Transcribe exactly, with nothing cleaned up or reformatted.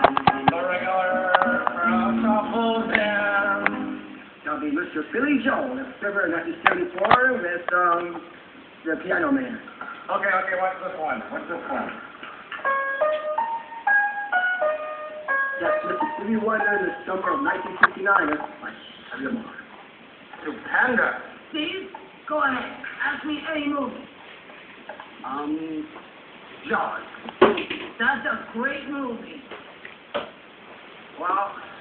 The regular shuffle band. That'll be Mister Billy Joel, the February nineteen seventy-four, with, um, the Piano Man. Okay, okay, what's this one? What's this one? That's Mister Stevie Wonder in the summer of nineteen fifty-nine. That's my Chevy Lamar. Stupendous. Steve, go ahead. Ask me any movie. Um, Jaws. That's a great movie. Well,